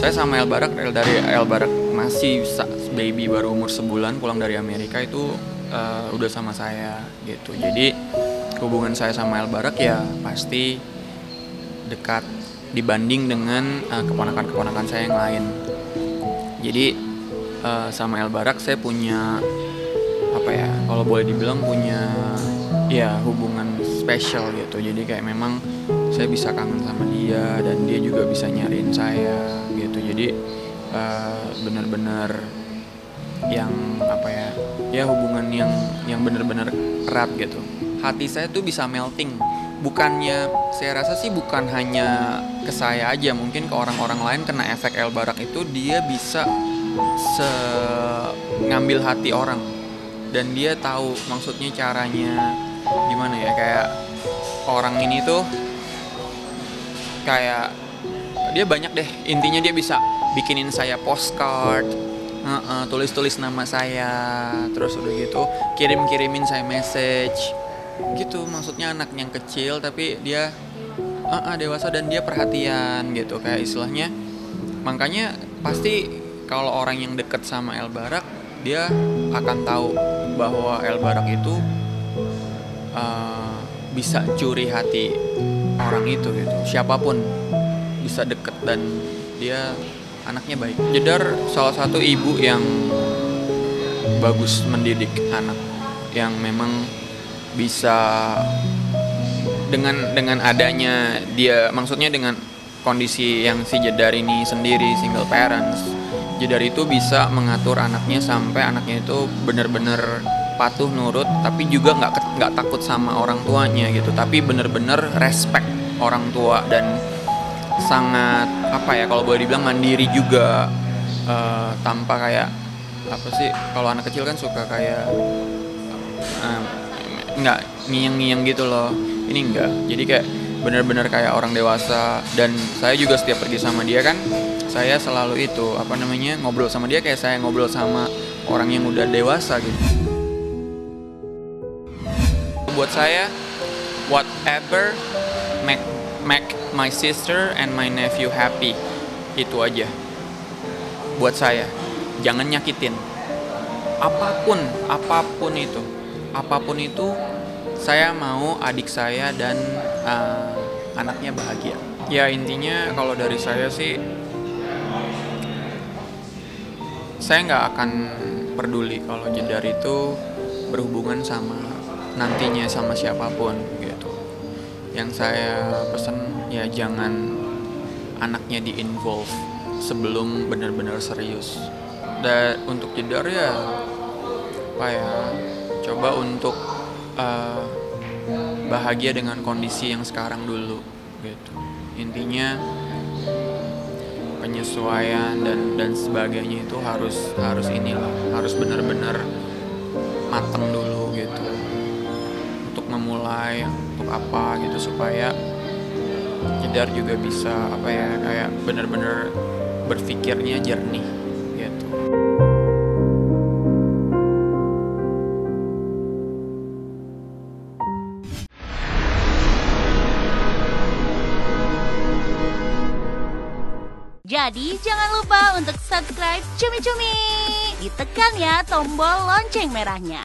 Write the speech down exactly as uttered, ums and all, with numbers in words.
Saya sama El Barak dari El Barak masih baby, baru umur sebulan pulang dari Amerika itu uh, udah sama saya gitu. Jadi hubungan saya sama El Barak ya pasti dekat dibanding dengan uh, keponakan-keponakan saya yang lain. Jadi uh, sama El Barak saya punya apa ya, kalau boleh dibilang punya ya hubungan spesial gitu. Jadi kayak memang saya bisa kangen sama dia dan dia juga bisa nyariin saya gitu. Jadi uh, benar-benar yang apa ya, ya hubungan yang yang benar-benar erat gitu. Hati saya tuh bisa melting. Bukannya, saya rasa sih bukan hanya ke saya aja, mungkin ke orang-orang lain kena efek El Barak itu dia bisa se ngambil hati orang. Dan dia tahu maksudnya caranya gimana ya, kayak orang ini tuh kayak dia banyak deh, intinya dia bisa bikinin saya postcard, uh, uh, tulis-tulis nama saya, terus udah gitu kirim-kirimin saya message gitu. Maksudnya anak yang kecil tapi dia uh, uh, dewasa dan dia perhatian gitu, kayak istilahnya. Makanya pasti kalau orang yang deket sama El Barak, dia akan tahu bahwa El Barak itu uh, bisa curi hati orang itu gitu. Siapapun bisa deket dan dia anaknya baik. Jedar salah satu ibu yang bagus mendidik anak, yang memang bisa dengan dengan adanya dia, maksudnya dengan kondisi yang si Jedar ini sendiri single parents, Jedar itu bisa mengatur anaknya sampai anaknya itu benar-benar patuh nurut, tapi juga nggak nggak takut sama orang tuanya gitu, tapi benar-benar respect orang tua dan sangat apa ya, kalau boleh dibilang mandiri juga, uh, tanpa kayak apa sih, kalau anak kecil kan suka kayak uh, nggak ngiyang-ngiyang gitu loh, ini enggak. Jadi kayak benar-benar kayak orang dewasa. Dan saya juga setiap pergi sama dia kan, saya selalu itu apa namanya, ngobrol sama dia kayak saya ngobrol sama orang yang udah dewasa gitu. Buat saya, whatever make make my sister and my nephew happy, itu aja. Buat saya, jangan nyakitin. Apapun, apapun itu, apapun itu, saya mau adik saya dan uh, anaknya bahagia. Ya intinya kalau dari saya sih, saya nggak akan peduli kalau Jedar itu berhubungan sama nantinya sama siapapun gitu. Yang saya pesen ya jangan anaknya di-involve sebelum benar-benar serius. Dan untuk Jedar ya apa ya, coba untuk uh, bahagia dengan kondisi yang sekarang dulu gitu. Intinya penyesuaian dan dan sebagainya itu harus harus inilah, harus benar-benar mateng dulu gitu. Untuk memulai, untuk apa gitu, supaya Jedar juga bisa apa ya, kayak benar-benar berpikirnya jernih gitu. Jadi jangan lupa untuk subscribe Cumi Cumi. Ditekan ya tombol lonceng merahnya.